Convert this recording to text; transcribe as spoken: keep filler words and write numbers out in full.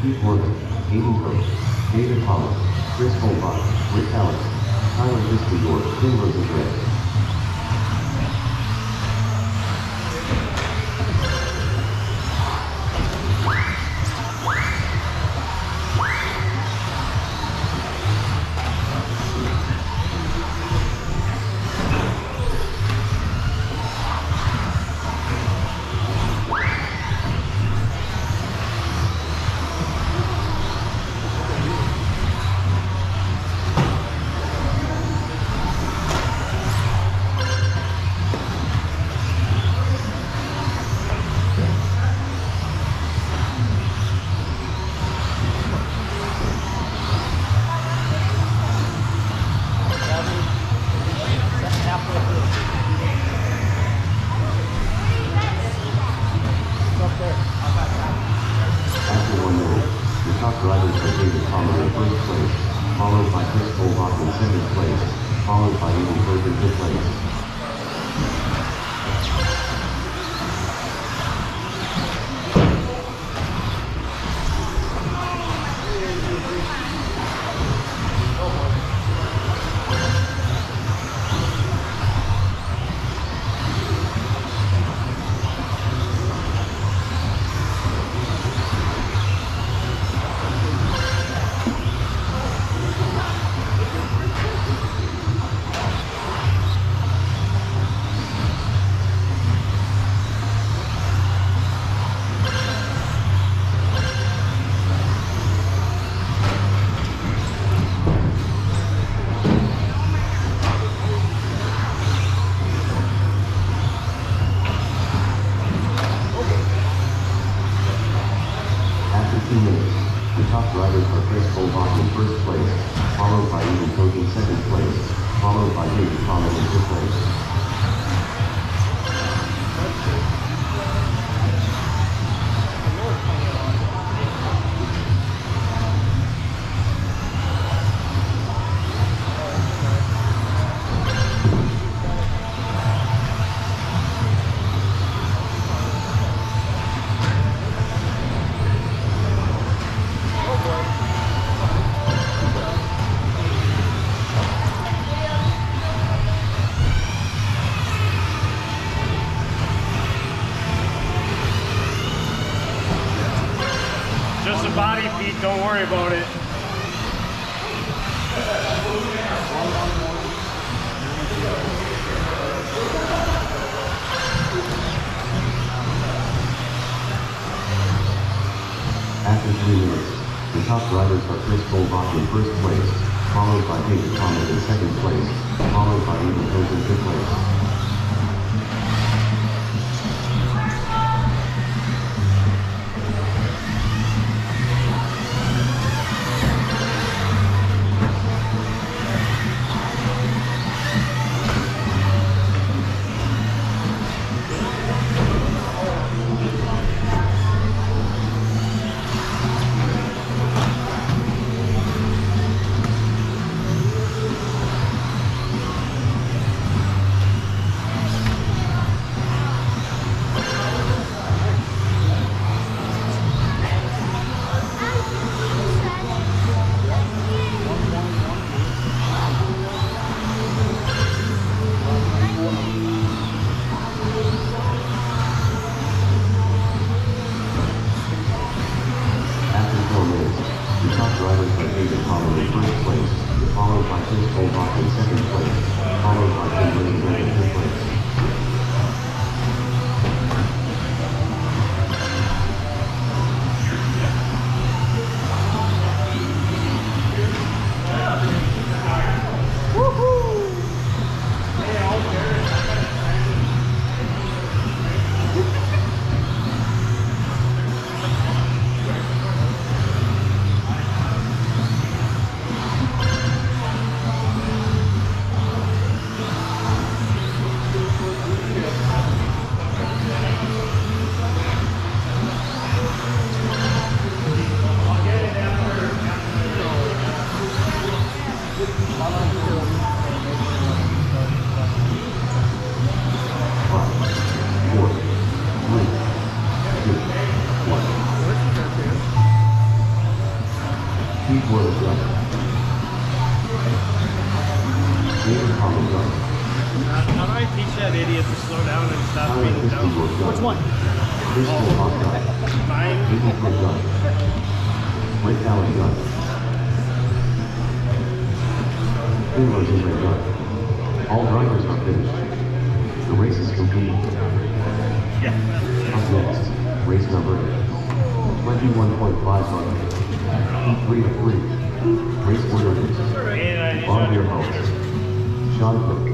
Pete Morgan, Aiden Coach, David Hollis, Chris Holbach, Rick Allen, Tyler Christendorf, Tim Rosenberg. Don't worry about it. After three minutes, the top riders are Chris Holbach in first place, followed by David Thomas in second place, followed by Aiden Coach in fifth place. How do I teach that idiot to slow down and stop Tyler being Christie dumb? was done. Which one? Crystal Hawkeye. Mine? Eagles were done. Rick Allen done. Taylor's in red done. All drivers are finished. The race is complete. Yeah. Up next, race number eight. twenty-one point five miles. Heat three to three. Race winner is And I on your host. Sean Cook.